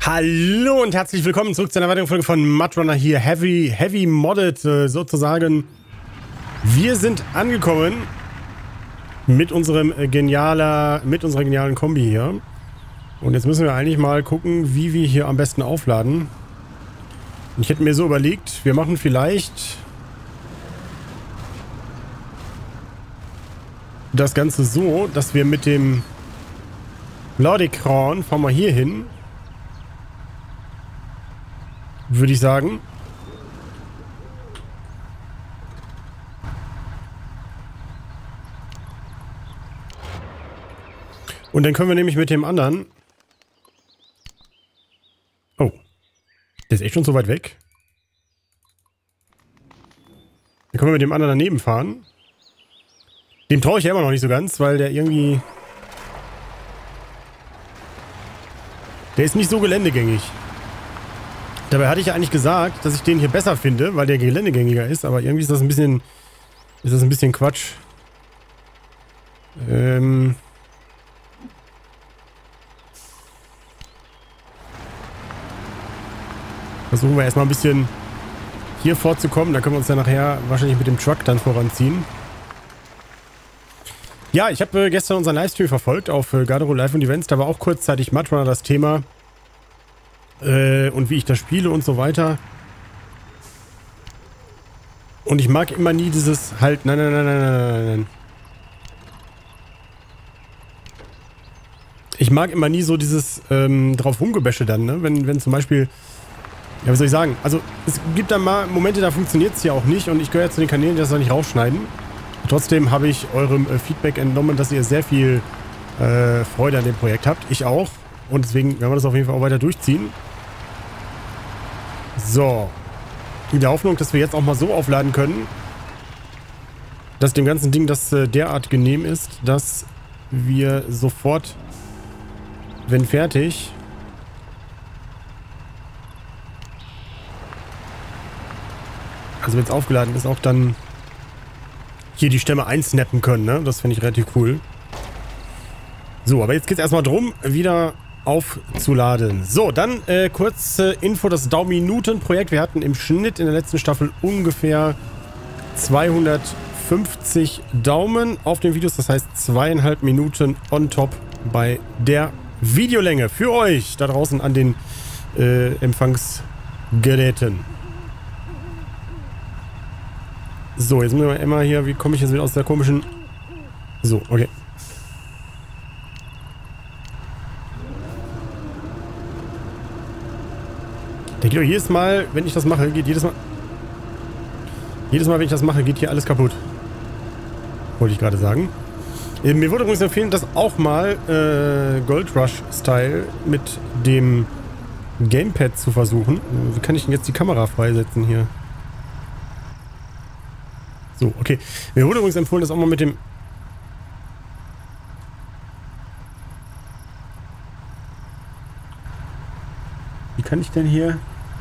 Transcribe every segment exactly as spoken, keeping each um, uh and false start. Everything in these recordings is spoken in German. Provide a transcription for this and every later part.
Hallo und herzlich willkommen zurück zu einer weiteren Folge von MudRunner hier, Heavy, Heavy Modded äh, sozusagen. Wir sind angekommen mit unserem äh, genialer, mit unserer genialen Kombi hier. Und jetzt müssen wir eigentlich mal gucken, wie wir hier am besten aufladen. Und ich hätte mir so überlegt, wir machen vielleicht das Ganze so, dass wir mit dem Ladekran, fahren wir hier hin, würde ich sagen. Und dann können wir nämlich mit dem anderen... Oh. Der ist echt schon so weit weg. Dann können wir mit dem anderen daneben fahren. Dem traue ich ja immer noch nicht so ganz, weil der irgendwie... Der ist nicht so geländegängig. Dabei hatte ich ja eigentlich gesagt, dass ich den hier besser finde, weil der geländegängiger ist, aber irgendwie ist das ein bisschen... Ist das ein bisschen Quatsch. Ähm... Versuchen wir erstmal ein bisschen hier vorzukommen, dann können wir uns ja nachher wahrscheinlich mit dem Truck dann voranziehen. Ja, ich habe äh, gestern unseren Livestream verfolgt auf äh, Garderobe Live und Events, da war auch kurzzeitig MudRunner das Thema. Äh, und wie ich das spiele und so weiter. Und ich mag immer nie dieses halt, nein, nein, nein, nein, nein, nein, nein. Ich mag immer nie so dieses ähm, drauf rumgebäsche dann, ne? Wenn, wenn zum Beispiel, ja, wie soll ich sagen, also es gibt dann mal Momente, da funktioniert es ja auch nicht und ich gehöre ja zu den Kanälen, die das da nicht rausschneiden. Trotzdem habe ich eurem äh, Feedback entnommen, dass ihr sehr viel äh, Freude an dem Projekt habt. Ich auch. Und deswegen werden wir das auf jeden Fall auch weiter durchziehen. So. In der Hoffnung, dass wir jetzt auch mal so aufladen können, dass dem ganzen Ding das äh, derart genehm ist, dass wir sofort, wenn fertig, also wenn es aufgeladen ist, auch dann hier die Stämme einsnappen können, ne? Das finde ich relativ cool. So, aber jetzt geht es erstmal drum, wieder aufzuladen. So, dann äh, kurze Info, das Dauminuten-Projekt. Wir hatten im Schnitt in der letzten Staffel ungefähr zweihundertfünfzig Daumen auf den Videos. Das heißt zweieinhalb Minuten on top bei der Videolänge für euch da draußen an den äh, Empfangsgeräten. So, jetzt müssen wir immer hier, wie komme ich jetzt wieder aus der komischen... So, okay. Der geht doch jedes Mal, wenn ich das mache, geht jedes Mal... Jedes Mal, wenn ich das mache, geht hier alles kaputt. Wollte ich gerade sagen. Äh, mir wurde übrigens empfehlen, das auch mal äh, Gold Rush-Style mit dem Gamepad zu versuchen. Wie kann ich denn jetzt die Kamera freisetzen hier? So, okay. Mir wurde übrigens empfohlen, das auch mal mit dem... Wie kann ich denn hier...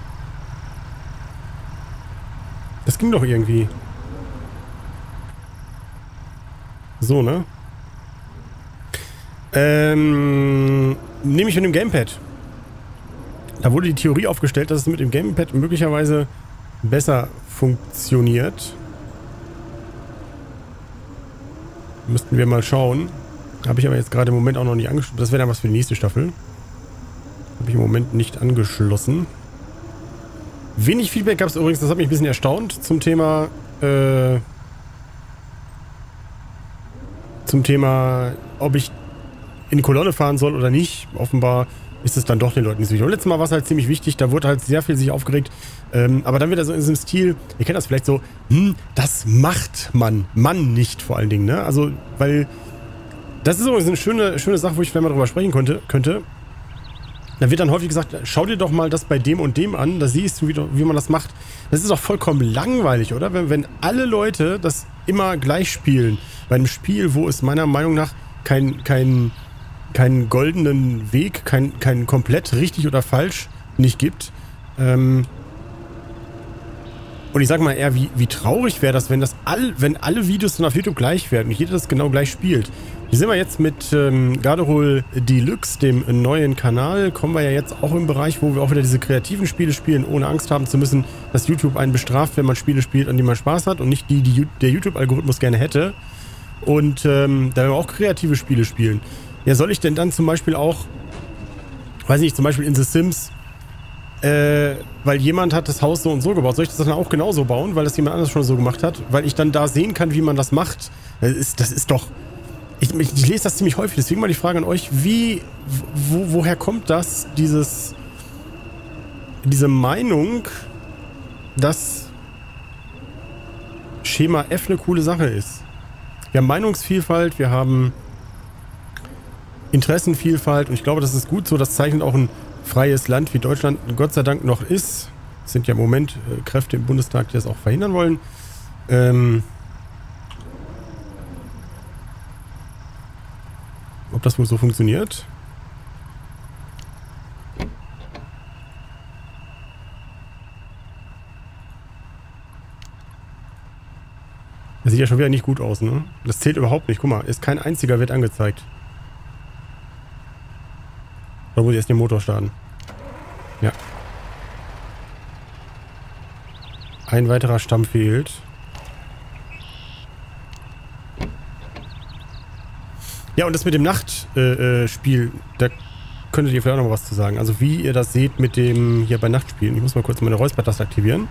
Das ging doch irgendwie. So, ne? Ähm... Nehme ich mit dem Gamepad. Da wurde die Theorie aufgestellt, dass es mit dem Gamepad möglicherweise besser funktioniert. Müssten wir mal schauen. Habe ich aber jetzt gerade im Moment auch noch nicht angeschlossen. Das wäre dann was für die nächste Staffel. Habe ich im Moment nicht angeschlossen. Wenig Feedback gab es übrigens, das hat mich ein bisschen erstaunt, zum Thema äh, zum Thema, ob ich in Kolonne fahren soll oder nicht. Offenbar ist es dann doch den Leuten nicht so wichtig. Und letztes Mal war es halt ziemlich wichtig, da wurde halt sehr viel sich aufgeregt. Ähm, aber dann wieder so in diesem Stil, ihr kennt das vielleicht so, hm, das macht man, Mann nicht vor allen Dingen, ne? Also, weil, das ist übrigens eine schöne, schöne Sache, wo ich vielleicht mal drüber sprechen konnte, könnte. Da wird dann häufig gesagt, schau dir doch mal das bei dem und dem an, da siehst du, wie, wie man das macht. Das ist doch vollkommen langweilig, oder? Wenn, wenn alle Leute das immer gleich spielen, bei einem Spiel, wo es meiner Meinung nach kein, kein, keinen goldenen Weg, kein, kein komplett richtig oder falsch nicht gibt, ähm, Und ich sag mal eher, wie, wie traurig wäre das, wenn das all, wenn alle Videos dann auf YouTube gleich werden und jeder das genau gleich spielt. Hier sind wir jetzt mit ähm, Garderol Deluxe, dem neuen Kanal. Kommen wir ja jetzt auch im Bereich, wo wir auch wieder diese kreativen Spiele spielen, ohne Angst haben zu müssen, dass YouTube einen bestraft, wenn man Spiele spielt, an die man Spaß hat und nicht die, die der YouTube-Algorithmus gerne hätte. Und ähm, da werden wir auch kreative Spiele spielen. Ja, soll ich denn dann zum Beispiel auch, weiß nicht, zum Beispiel in The Sims, Äh, weil jemand hat das Haus so und so gebaut. Soll ich das dann auch genauso bauen, weil das jemand anders schon so gemacht hat? Weil ich dann da sehen kann, wie man das macht. Das ist, das ist doch... Ich, ich, ich lese das ziemlich häufig, deswegen mal die Frage an euch, wie... Wo, woher kommt das, dieses... Diese Meinung, dass Schema F eine coole Sache ist? Wir haben Meinungsvielfalt, wir haben Interessenvielfalt und ich glaube, das ist gut so. Das zeichnet auch ein freies Land wie Deutschland Gott sei Dank noch ist. Es sind ja im Moment äh, Kräfte im Bundestag, die das auch verhindern wollen. Ähm, ob das wohl so funktioniert? Das sieht ja schon wieder nicht gut aus, ne? Das zählt überhaupt nicht. Guck mal, ist kein einziger wird angezeigt. Da muss ich erst den Motor starten. Ja. Ein weiterer Stamm fehlt. Ja, und das mit dem Nachtspiel, äh, Spiel, da könntet ihr vielleicht auch noch was zu sagen. Also wie ihr das seht mit dem hier bei Nachtspielen. Ich muss mal kurz meine Räuspertaste aktivieren.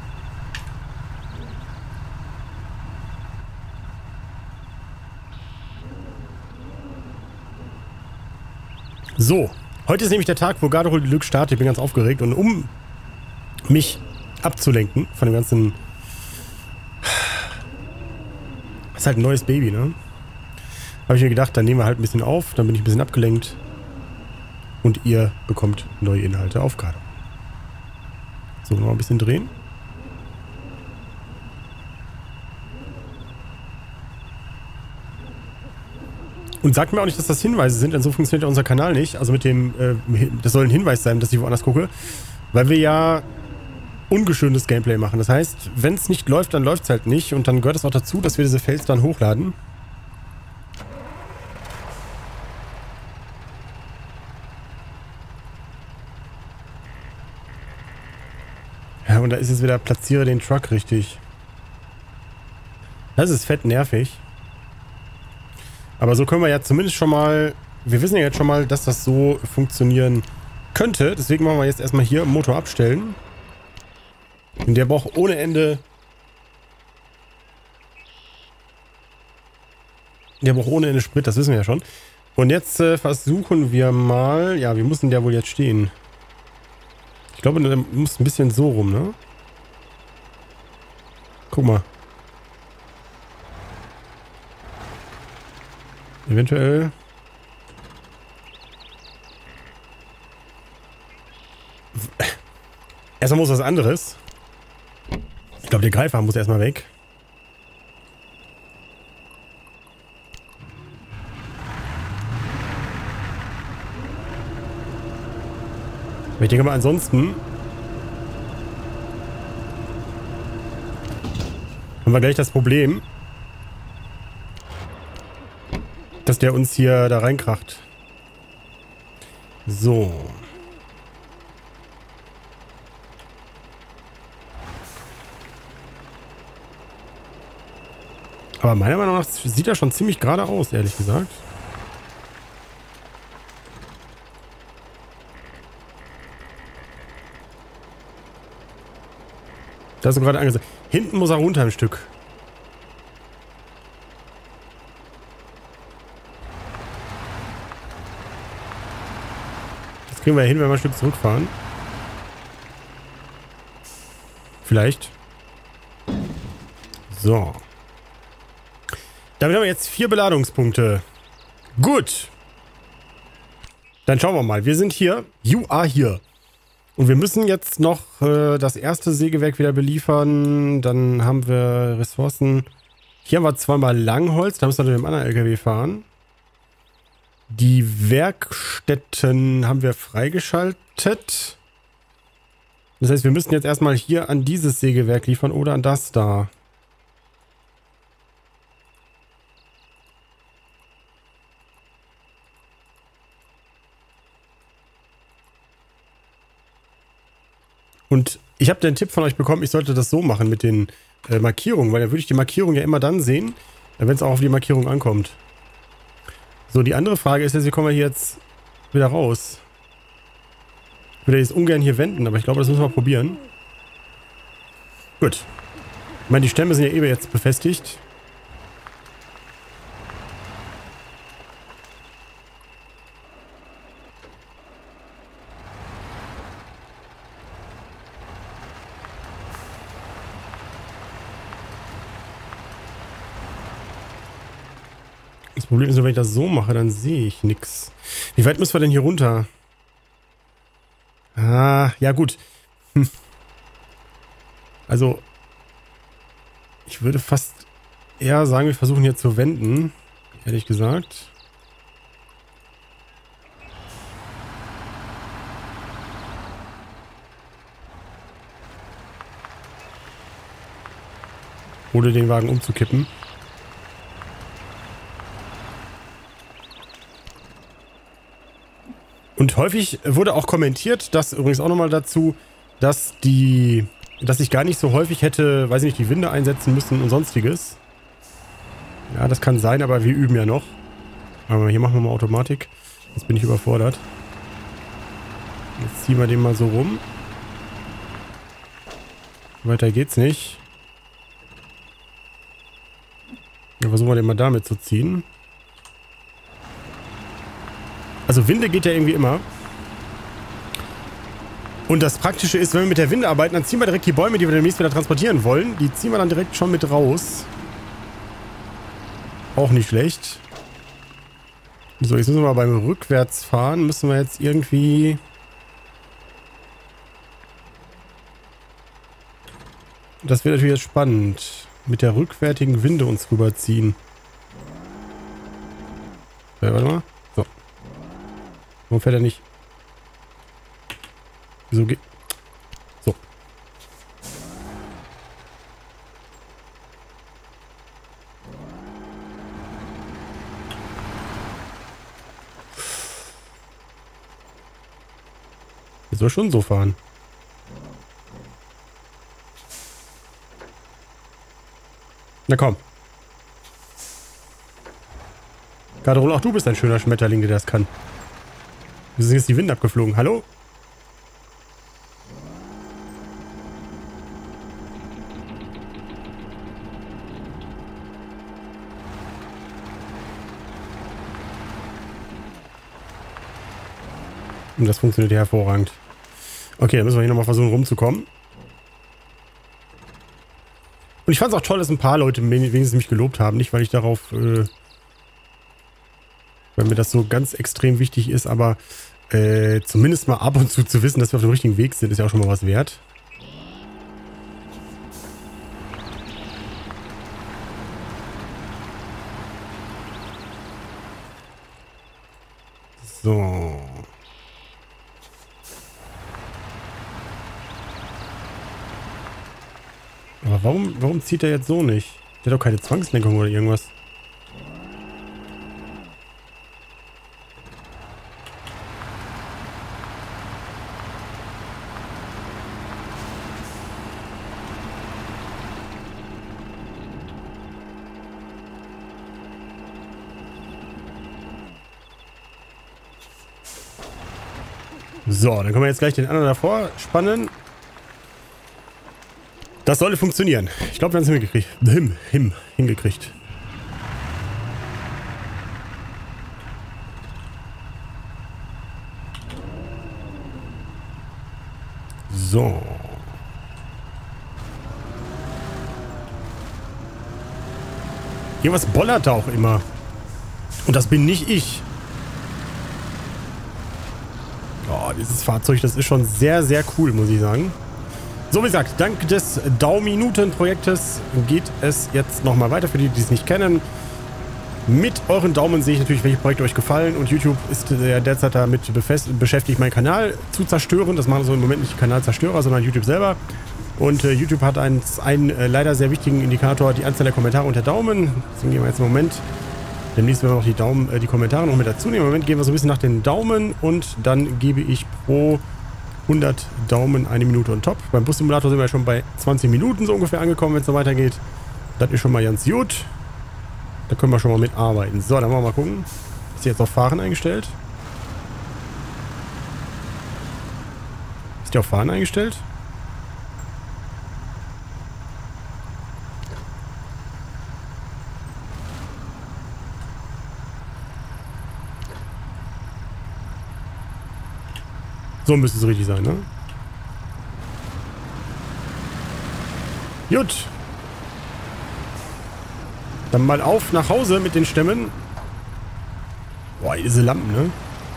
So. Heute ist nämlich der Tag, wo Garderol Deluxe startet. Ich bin ganz aufgeregt. Und um mich abzulenken von dem ganzen... Das ist halt ein neues Baby, ne? Habe ich mir gedacht, dann nehmen wir halt ein bisschen auf. Dann bin ich ein bisschen abgelenkt. Und ihr bekommt neue Inhalte auf Garderol. So, noch ein bisschen drehen. Und sagt mir auch nicht, dass das Hinweise sind, denn so funktioniert ja unser Kanal nicht. Also mit dem, äh, das soll ein Hinweis sein, dass ich woanders gucke. Weil wir ja ungeschöntes Gameplay machen. Das heißt, wenn es nicht läuft, dann läuft es halt nicht. Und dann gehört es auch dazu, dass wir diese Fails dann hochladen. Ja, und da ist jetzt wieder, platziere den Truck richtig. Das ist fett nervig. Aber so können wir ja zumindest schon mal, wir wissen ja jetzt schon mal, dass das so funktionieren könnte. Deswegen machen wir jetzt erstmal hier Motor abstellen. Und der braucht ohne Ende, der braucht ohne Ende Sprit, das wissen wir ja schon. Und jetzt äh, versuchen wir mal, ja, wie muss denn der wohl jetzt stehen? Ich glaube, der muss ein bisschen so rum, ne? Guck mal. Eventuell. Erstmal muss was anderes. Ich glaube, der Greifer muss erstmal weg. Aber ich denke mal, ansonsten haben wir gleich das Problem, dass der uns hier da reinkracht. So. Aber meiner Meinung nach sieht er schon ziemlich gerade aus, ehrlich gesagt. Da hast du gerade angesagt. Hinten muss er runter ein Stück. Das kriegen wir ja hin, wenn wir ein Stück zurückfahren. Vielleicht. So. Damit haben wir jetzt vier Beladungspunkte. Gut. Dann schauen wir mal. Wir sind hier. You are here. Und wir müssen jetzt noch äh, das erste Sägewerk wieder beliefern. Dann haben wir Ressourcen. Hier haben wir zweimal Langholz. Da müssen wir mit dem anderen L K W fahren. Die Werkstätten haben wir freigeschaltet. Das heißt, wir müssten jetzt erstmal hier an dieses Sägewerk liefern oder an das da. Und ich habe den Tipp von euch bekommen, ich sollte das so machen mit den äh, Markierungen, weil dann würde ich die Markierung ja immer dann sehen, wenn es auch auf die Markierung ankommt. So, die andere Frage ist jetzt, wie kommen wir hier jetzt wieder raus? Ich würde jetzt ungern hier wenden, aber ich glaube, das müssen wir probieren. Gut. Ich meine, die Stämme sind ja eh jetzt befestigt. Das Problem ist nur, wenn ich das so mache, dann sehe ich nichts. Wie weit müssen wir denn hier runter? Ah, ja gut. Hm. Also, ich würde fast eher sagen, wir versuchen hier zu wenden. Ehrlich gesagt. Oder den Wagen umzukippen. Und häufig wurde auch kommentiert, das übrigens auch nochmal dazu, dass die, dass ich gar nicht so häufig hätte, weiß ich nicht, die Winde einsetzen müssen und sonstiges. Ja, das kann sein, aber wir üben ja noch. Aber hier machen wir mal Automatik. Jetzt bin ich überfordert. Jetzt ziehen wir den mal so rum. Weiter geht's nicht. Ja, versuchen wir den mal damit zu ziehen. Also Winde geht ja irgendwie immer. Und das Praktische ist, wenn wir mit der Winde arbeiten, dann ziehen wir direkt die Bäume, die wir demnächst wieder transportieren wollen. Die ziehen wir dann direkt schon mit raus. Auch nicht schlecht. So, jetzt müssen wir mal beim Rückwärtsfahren. Müssen wir jetzt irgendwie... Das wird natürlich jetzt spannend. Mit der rückwärtigen Winde uns rüberziehen. Ja, warte mal. So. Warum fährt er nicht? Wieso geht... So. Er soll schon so fahren. Na komm. Garderol, auch du bist ein schöner Schmetterling, der das kann. Wieso sind jetzt die Winde abgeflogen? Hallo? Und das funktioniert ja hervorragend. Okay, dann müssen wir hier nochmal versuchen rumzukommen. Und ich fand es auch toll, dass ein paar Leute wenigstens mich gelobt haben. Nicht, weil ich darauf... Äh, weil mir das so ganz extrem wichtig ist, aber äh, zumindest mal ab und zu zu wissen, dass wir auf dem richtigen Weg sind, ist ja auch schon mal was wert. So. Aber warum, warum zieht er jetzt so nicht? Der hat doch keine Zwangslenkung oder irgendwas. So, dann können wir jetzt gleich den anderen davor spannen. Das sollte funktionieren. Ich glaube, wir haben es hingekriegt. Him, him, hingekriegt. So. Irgendwas bollert da auch immer. Und das bin nicht ich. Oh, dieses Fahrzeug, das ist schon sehr, sehr cool, muss ich sagen. So, wie gesagt, dank des Dauminuten-Projektes geht es jetzt nochmal weiter. Für die, die es nicht kennen, Mit euren Daumen sehe ich natürlich, welche Projekte euch gefallen. Und YouTube ist ja derzeit damit beschäftigt, meinen Kanal zu zerstören. Das machen so im Moment nicht die Kanalzerstörer, sondern YouTube selber. Und äh, YouTube hat einen, einen äh, leider sehr wichtigen Indikator, die Anzahl der Kommentare und der Daumen. Deswegen gehen wir jetzt im Moment, demnächst werden wir noch die, Daumen, äh, die Kommentare noch mit dazu nehmen. Im Moment gehen wir so ein bisschen nach den Daumen und dann gebe ich pro hundert Daumen eine Minute on top. Beim Bus-Simulator sind wir ja schon bei zwanzig Minuten so ungefähr angekommen, wenn es so weitergeht. Das ist schon mal ganz gut. Da können wir schon mal mitarbeiten. So, dann wollen wir mal gucken. Ist die jetzt auf Fahren eingestellt? Ist die auf Fahren eingestellt? So müsste es richtig sein, ne? Gut. Dann mal auf nach Hause mit den Stämmen. Boah, diese Lampen, ne?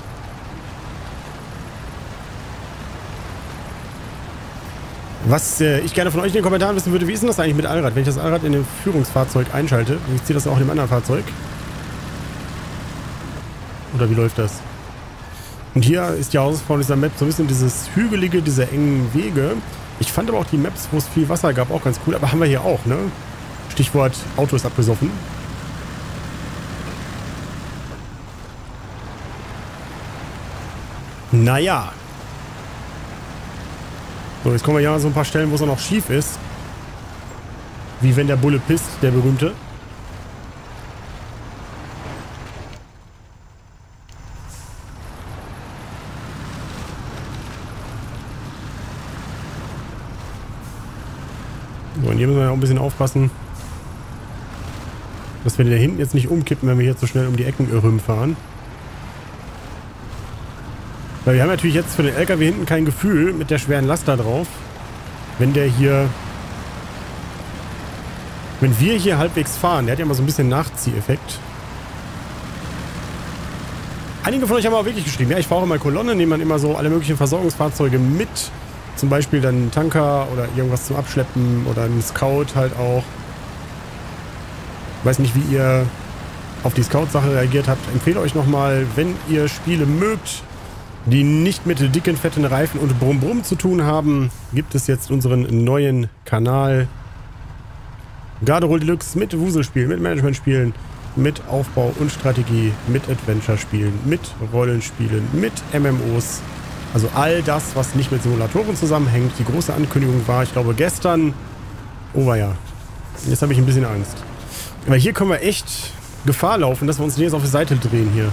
Was äh, ich gerne von euch in den Kommentaren wissen würde, wie ist denn das eigentlich mit Allrad? Wenn ich das Allrad in dem Führungsfahrzeug einschalte, ich ziehe das auch in dem anderen Fahrzeug. Oder wie läuft das? Und hier ist ja aus von dieser Map so ein bisschen dieses hügelige, diese engen Wege. Ich fand aber auch die Maps, wo es viel Wasser gab, auch ganz cool. Aber haben wir hier auch, ne? Stichwort Auto ist abgesoffen. Naja. So, jetzt kommen wir ja an so ein paar Stellen, wo es auch noch schief ist. Wie wenn der Bulle pisst, der berühmte. So, und hier müssen wir ja auch ein bisschen aufpassen, dass wir da hinten jetzt nicht umkippen, wenn wir hier zu schnell um die Ecken fahren. Weil wir haben natürlich jetzt für den L K W hinten kein Gefühl mit der schweren Last da drauf. Wenn der hier... Wenn wir hier halbwegs fahren, der hat ja immer so ein bisschen Nachzieheffekt. Einige von euch haben auch wirklich geschrieben, ja, ich fahre auch immer Kolonne, nehme dann immer so alle möglichen Versorgungsfahrzeuge mit. Zum Beispiel dann einen Tanker oder irgendwas zum Abschleppen oder einen Scout halt auch. Ich weiß nicht, wie ihr auf die Scout-Sache reagiert habt. Empfehle euch nochmal, wenn ihr Spiele mögt, die nicht mit dicken, fetten Reifen und Brumm-Brumm zu tun haben, gibt es jetzt unseren neuen Kanal Garderol Deluxe mit Wuselspielen, mit Management-Spielen, mit Aufbau und Strategie, mit Adventure-Spielen, mit Rollenspielen, mit M M Os. Also all das, was nicht mit Simulatoren zusammenhängt. Die große Ankündigung war, ich glaube, gestern. Oh, war ja. Jetzt habe ich ein bisschen Angst. Aber hier können wir echt Gefahr laufen, dass wir uns jetzt auf die Seite drehen hier.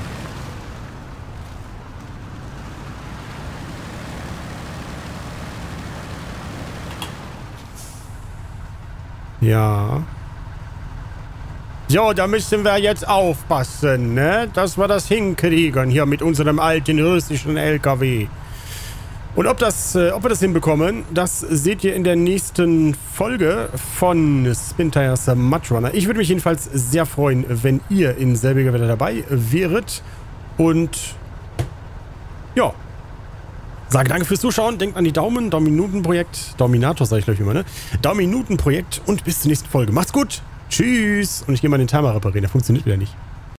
Ja. So, da müssen wir jetzt aufpassen, ne? Dass wir das hinkriegen hier mit unserem alten russischen L K W. Und ob, das, äh, ob wir das hinbekommen, das seht ihr in der nächsten Folge von Spin Tires Mud Runner. Ich würde mich jedenfalls sehr freuen, wenn ihr in selbiger Wetter dabei wäret. Und ja, sage danke fürs Zuschauen. Denkt an die Daumen, Daumen-Minuten-Projekt. Dominator sage ich gleich immer, ne? Daumen-Minuten-Projekt und bis zur nächsten Folge. Macht's gut. Tschüss. Und ich gehe mal den Timer reparieren, der funktioniert wieder nicht.